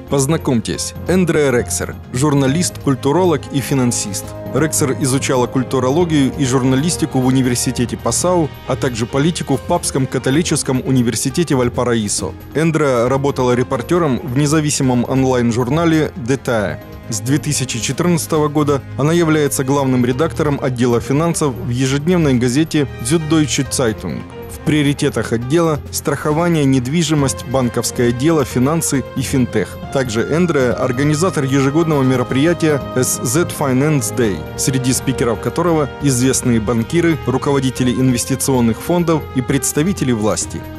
Познакомьтесь, Эндреа Рексер – журналист, культуролог и финансист. Рексер изучала культурологию и журналистику в университете Пасау, а также политику в Папском католическом университете Вальпараисо. Эндреа работала репортером в независимом онлайн-журнале «Детае». С 2014 года она является главным редактором отдела финансов в ежедневной газете «Süddeutsche Zeitung». В приоритетах отдела – страхование, недвижимость, банковское дело, финансы и финтех. Также Эндреа – организатор ежегодного мероприятия SZ Finance Day, среди спикеров которого известные банкиры, руководители инвестиционных фондов и представители власти.